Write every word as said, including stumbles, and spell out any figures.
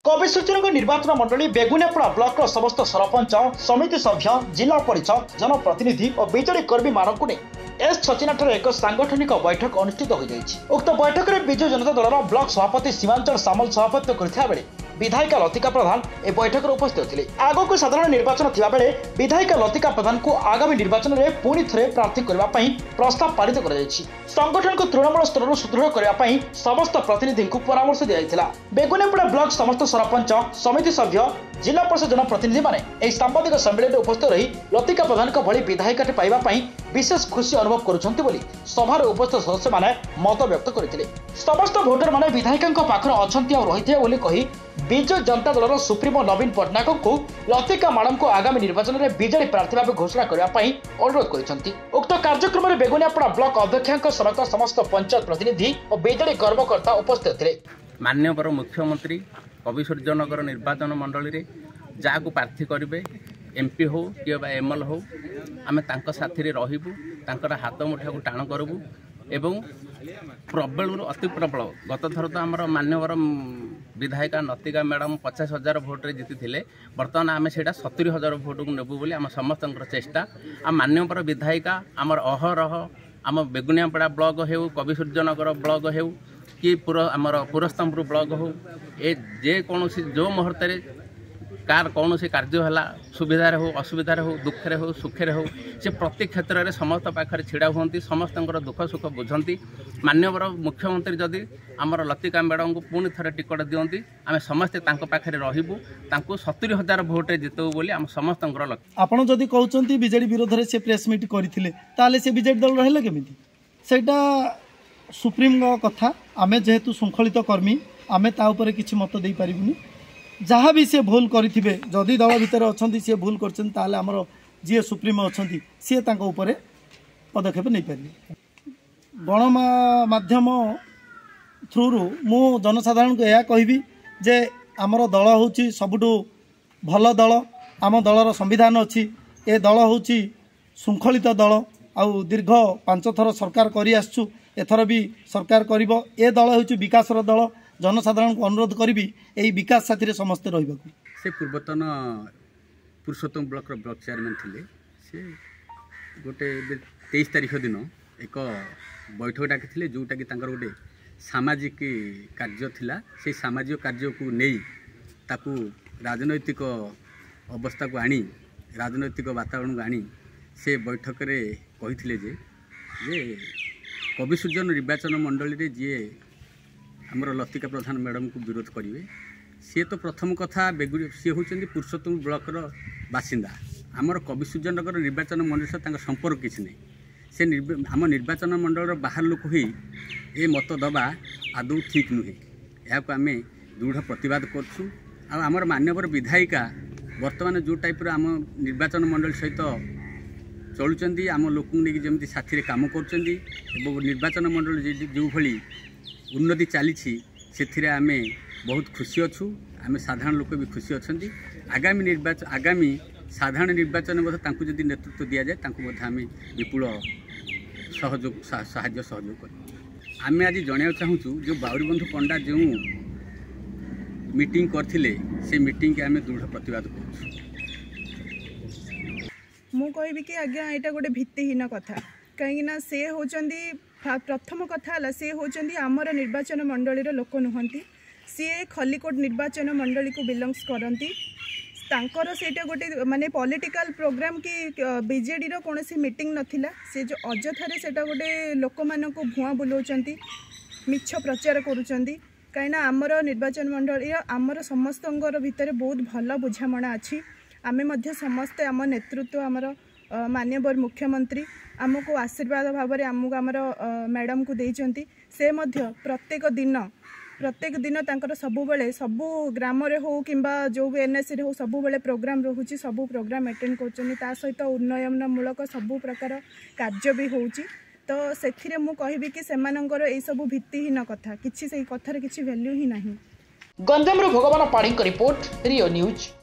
कविसूचन निर्वाचन मंडली बेगुनियापड़ा ब्लॉक समस्त सरपंच समिति सभ्य जिला परिषद जनप्रतिनिधि और बिजेडी कर्मी मानक एस छचिना एक सांगठनिक बैठक अनुष्ठित हो जाएगी। उक्त बैठक में विजु जनता दल ब्लॉक सभापति सीमांचल सामल सभापति करथिबा बेले विधायिका लतिका प्रधान ए बैठक में उपस्थित थे। आगक साधारण निर्वाचन थिबा बेले विधायिका लतिका प्रधान को आगामी निर्वाचन में पुणी थे प्रार्थी करने प्रस्ताव पारित कर संगठन को तृणमूल स्तर सुदृढ़ करने समस्त प्रतिनिधि को परामर्श दिया। बेगुनियापड़ा ब्लॉक समस्त सरपंच समिति सभ्य जिला परिषद जनप्रतिनिधि माने सांबादिक सम्मेलन में उपस्थित रही लतिका प्रधान भली विधायिका पाइबापी विशेष खुशी अनुभव करुछंती बोली सभार उपस्थित सदस्य माने मत व्यक्त करथिले। समस्त भोटर माने विधायिका पाखर अछंती और रहिथे बोली कही विजु जनता दल सुप्रीमो नवीन पट्टनायक को लतिका मैडम को आगामी निर्वाचन में बीजेडी प्रार्थी भाव घोषणा करने अनुरोध करछंती। उक्त कार्यक्रम में बेगुनियापड़ा ब्लॉक अध्यक्ष समेत समस्त पंचायत प्रतिनिधि और बीजेडी कर्मकर्ता उपस्थित थे। माननीय मुख्यमंत्री कविसूर्यनगर निर्वाचन मंडली रे जाकु प्रार्थी करेंगे एमपी हो कि एमएल हो आम साथी रहबू तांकर हाथ मुठा को टाण करूँ एवं प्रबल अति प्रबल गत थर तो आमर मान्यवर विधायिका लतिका मैडम पचास हजार भोट्रे जीति थे बर्तमान आम से सतुरी हजार भोट को नेबू बोली आम समस्त चेष्टा आ मान्यवर विधायिका आमर अहरह आम बेगुनियापड़ा ब्लॉक हो कविसूर्यनगर ब्लॉक हो कि पूरा आमर पुरस्तंपुर ब्लॉक हो ए जे कौन जो मुहूर्त कार कौन सी कार्य है सुविधार हो असुविधार हो दुखे हो सुखे हो से प्रति क्षेत्र में समस्त पाखे छिड़ा हुंती समस्त दुख सुख बुझंती। मान्यवर मुख्यमंत्री जदि आमर लतिका मैडम को पुणी थे टिकट दिंती आम समस्ते पाखे रहबू सतुरी हजार भोटे जितबू बोली आम समस्त लक्ष्य। आपड़ जदि कहते बीजेडी विरोध में से प्रेस मीट करते से बीजेडी दल रहा केमी सेटा सुप्रीम कथा आमे जेहेतु श्रृंखलित कर्मी आमे ता ऊपर किछि मत दे पारिबुनी जहाँ भी सी भूल करेंगे जदि दल भितर अच्छा सी भूल कर जी सुप्रीम अच्छा सी ऊपर पदक्षेप नहीं पारे। गणमाध्यम थ्रु मु जनसाधारण को यह कहबी जे आमर दल हूँ सबुठु भल दल आम दलर संविधान अच्छी ए दल हूँ श्रृंखलित दल आउ दीर्घ पांच थर सरकार करी आसचु एथर भी सरकार करिबो ए दल हूँ विकासर दल जनसाधारण को अनुरोध करी यही विकास साथी समस्ते रहा से पूर्वतन पुरुषोत्तम ब्लॉक ब्लॉक चेयरमैन थे से गोटे तेईस तारीख दिन एक बैठक डाकी जोटा कि गोटे सामाजिक कार्य थिला से सामाजिक कार्य को नहीं ताकू राजनैतिक अवस्था को आनी राजनैतिक वातावरण को आनी से बैठक रे कही जे कविसूर्यन निर्वाचन मंडली रे जी आमर लतिका प्रधान मैडम को विरोध करेंगे सी तो प्रथम कथा बेगु सी हूँ पुरुषोत्तम ब्लॉकर बासिंदा आमर कविसूर्यनगर निर्वाचन मंडल सहित संपर्क किसी नहीं से आम निर्वाचन मंडल बाहर लोक ही ए मत दबा आदौ ठीक नुहे या आम दृढ़ प्रतिवाद करछु। आमर मान्यवर विधायिका वर्तमान जो टाइप आम निर्वाचन मंडल सहित चलुँच आम लोक नहीं जमी साथी काम कर निर्वाचन मंडल जो भली उन्नति चली से आम बहुत खुशी अच्छु आम साधारण लोक भी खुशी अच्छा आगामी निर्वाचन आगामी साधारण निर्वाचन जदि नेतृत्व दि जाए आम विपुल सहयोग साहाय्य सहयोग कर आम आज जन चाहूँ जो बाउरीबंधु पंडा जो मीटिंग करथिले से मीटिंग के आम दृढ़ प्रतिवाद कर मु कहबी कि आज्ञा यहाँ गोटे भित्तिहीन कथा कहीं से होचंदी प्रथम कथा सी होचंदी आमर निर्वाचन मंडलीर लोक नुहंती सी खलिकोट निर्वाचन मंडली को बिलंग्स करती तांकर सेटा गोटे माने पॉलिटिकल प्रोग्राम कि बीजेडी रो कौन सी मीटिंग नथिला से जो अजथारे सेटा गोटे लोक मान को भुआ बुलाउचंती मिछ प्रचार करूचंती कहीं आमर निर्वाचन मंडली आमर समस्तंगर भितर बहुत भल बुझामणा अच्छी आमे मध्य समस्ते आम नेतृत्व आमर मान्यवर मुख्यमंत्री आमको आशीर्वाद भाव में आमको आमर मैडम को देइचंती से मध्य प्रत्येक दिन प्रत्येक दिन तांकर सबु बेले सबु ग्राम रे हो किंबा जो भी एनएससी रे हो सबु बेले प्रोग्राम रहुची सबु प्रोग्राम अटेंड करचनी ता सहित उन्नयनमूलक सबु प्रकार कार्य भी होउची तो सेथिरे मु कहबी कि सेमानंकर एई सबु भित्तिहीन कथा किछि सेई कथार किछि वैल्यू ही नाही। गंजाम रो भगवान पाढ़ी रिपोर्ट रियो न्यूज।